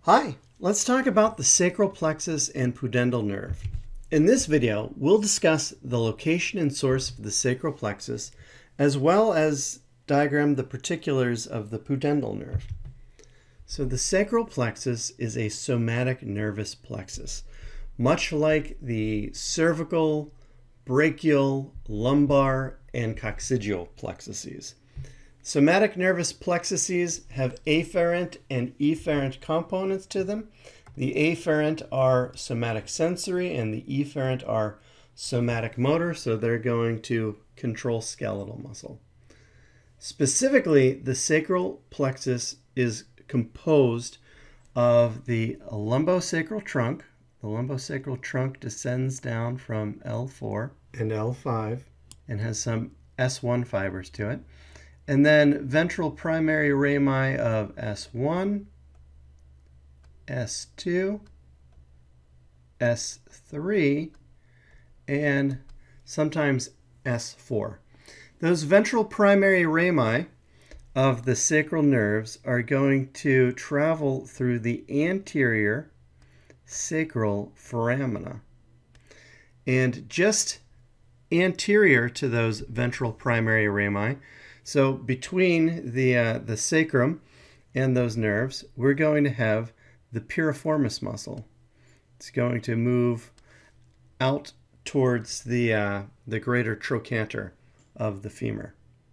Hi, let's talk about the sacral plexus and pudendal nerve. In this video, we'll discuss the location and source of the sacral plexus, as well as diagram the particulars of the pudendal nerve. So the sacral plexus is a somatic nervous plexus, much like the cervical, brachial, lumbar, and coccygeal plexuses. Somatic nervous plexuses have afferent and efferent components to them. The afferent are somatic sensory and the efferent are somatic motor, so they're going to control skeletal muscle. Specifically, the sacral plexus is composed of the lumbosacral trunk. The lumbosacral trunk descends down from L4 and L5 and has some S1 fibers to it. And then ventral primary rami of S1, S2, S3, and sometimes S4. Those ventral primary rami of the sacral nerves are going to travel through the anterior sacral foramina. And just anterior to those ventral primary rami, so between the sacrum and those nerves, we're going to have the piriformis muscle. It's going to move out towards the greater trochanter of the femur.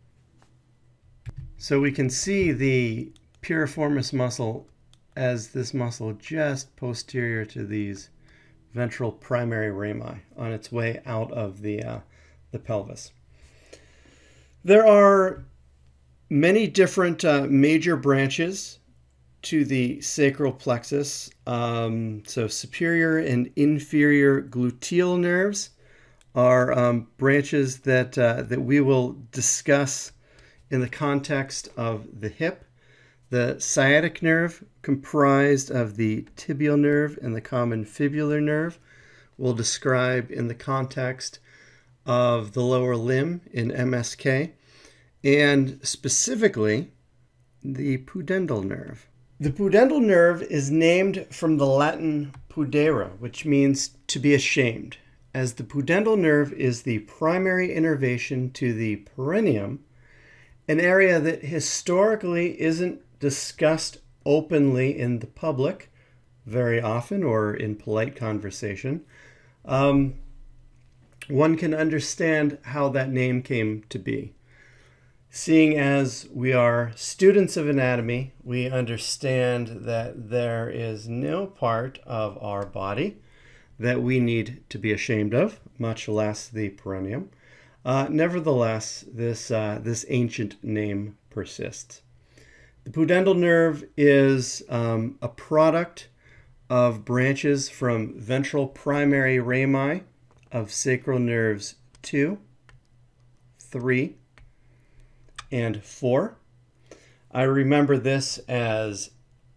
So we can see the piriformis muscle as this muscle just posterior to these ventral primary rami on its way out of the pelvis. There are many different major branches to the sacral plexus. So superior and inferior gluteal nerves are branches that we will discuss in the context of the hip. The sciatic nerve, comprised of the tibial nerve and the common fibular nerve, we'll describe in the context of the lower limb in MSK, and specifically the pudendal nerve. The pudendal nerve is named from the Latin pudere, which means to be ashamed, as the pudendal nerve is the primary innervation to the perineum, an area that historically isn't discussed openly in the public very often or in polite conversation. One can understand how that name came to be. Seeing as we are students of anatomy, we understand that there is no part of our body that we need to be ashamed of, much less the perineum. Nevertheless, this ancient name persists. The pudendal nerve is a product of branches from ventral primary rami of sacral nerves 2, 3, and 4. I remember this as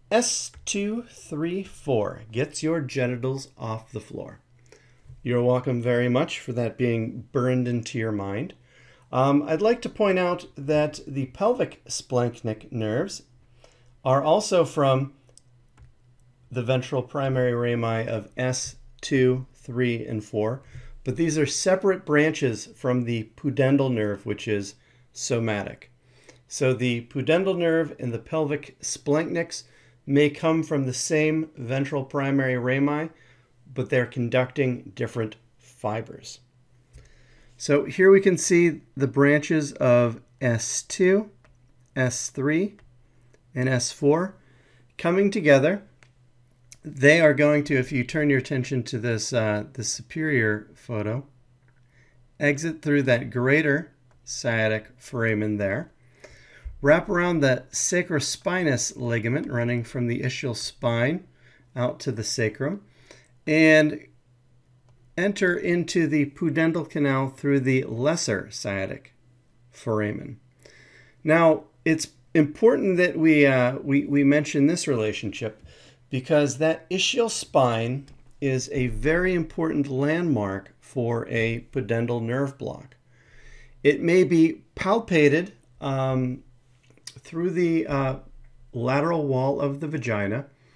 S234, gets your genitals off the floor. You're welcome very much for that being burned into your mind. I'd like to point out that the pelvic splanchnic nerves are also from the ventral primary rami of S2, 3, and 4, but these are separate branches from the pudendal nerve, which is somatic. So the pudendal nerve and the pelvic splanchnics may come from the same ventral primary rami, but they're conducting different fibers. So here we can see the branches of S2, S3, and S4 coming together. They are going to, if you turn your attention to this, this superior photo, exit through that greater sciatic foramen there, wrap around the sacrospinous ligament running from the ischial spine out to the sacrum, and enter into the pudendal canal through the lesser sciatic foramen. Now, it's important that we mention this relationship because that ischial spine is a very important landmark for a pudendal nerve block. It may be palpated through the lateral wall of the vagina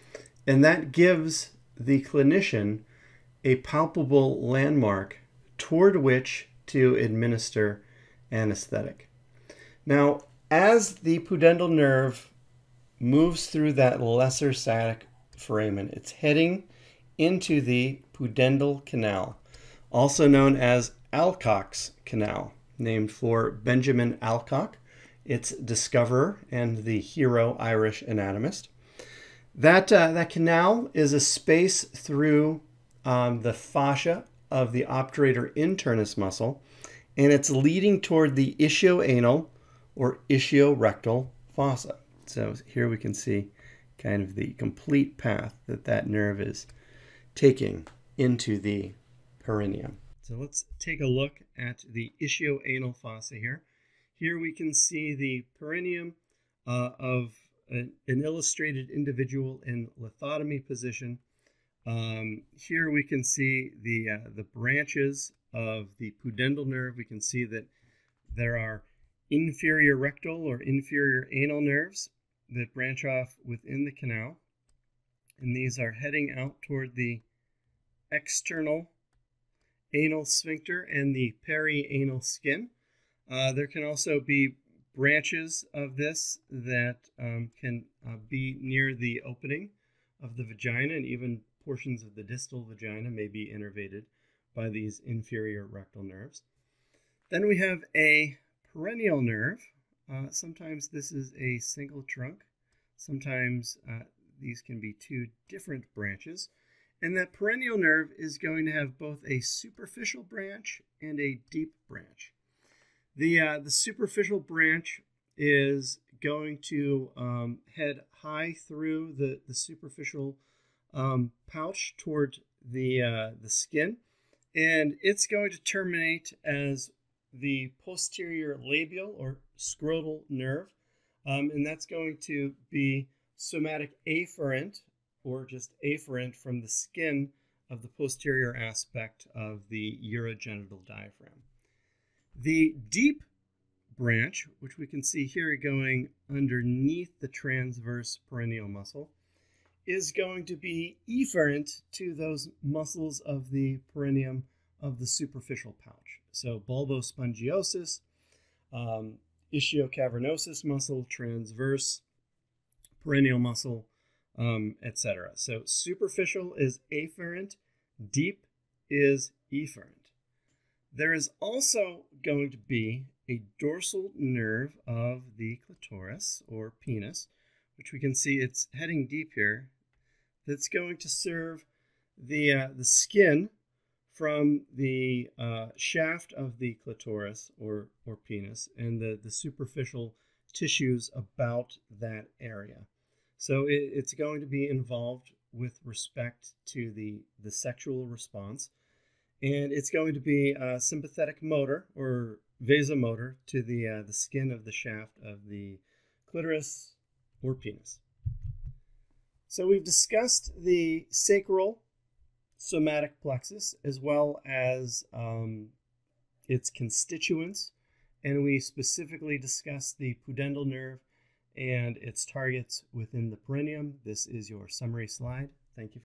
And that gives the clinician a palpable landmark toward which to administer anesthetic. Now, as the pudendal nerve moves through that lesser sciatic foramen, it's heading into the pudendal canal, also known as Alcock's Canal, named for Benjamin Alcock, its discoverer and the hero Irish anatomist. That canal is a space through the fascia of the obturator internus muscle, and it's leading toward the ischioanal or ischiorectal fossa. So here we can see kind of the complete path that nerve is taking into the perineum. So let's take a look at the ischioanal fossa here. Here we can see the perineum of an illustrated individual in lithotomy position. Here we can see the branches of the pudendal nerve. We can see that there are inferior rectal or inferior anal nerves that branch off within the canal, and these are heading out toward the external anal sphincter and the perianal skin. There can also be branches of this that can be near the opening of the vagina, and even portions of the distal vagina may be innervated by these inferior rectal nerves. Then we have a perennial nerve. Sometimes this is a single trunk. Sometimes these can be two different branches. And that perennial nerve is going to have both a superficial branch and a deep branch. The superficial branch is going to head high through the superficial pouch toward the skin, and it's going to terminate as the posterior labial or scrotal nerve, and that's going to be somatic afferent or just afferent from the skin of the posterior aspect of the urogenital diaphragm. The deep branch, which we can see here going underneath the transverse perennial muscle, is going to be efferent to those muscles of the perineum of the superficial pouch. So bulbospongiosus, ischiocavernosus muscle, transverse perennial muscle, etc. So superficial is afferent, deep is efferent. There is also going to be a dorsal nerve of the clitoris or penis, which we can see it's heading deep here, that's going to serve the skin from the shaft of the clitoris or penis and the superficial tissues about that area. So it's going to be involved with respect to the sexual response, and it's going to be sympathetic motor or vasomotor to the skin of the shaft of the clitoris or penis. So we've discussed the sacral somatic plexus as well as its constituents, and we specifically discussed the pudendal nerve and its targets within the perineum. This is your summary slide. Thank you.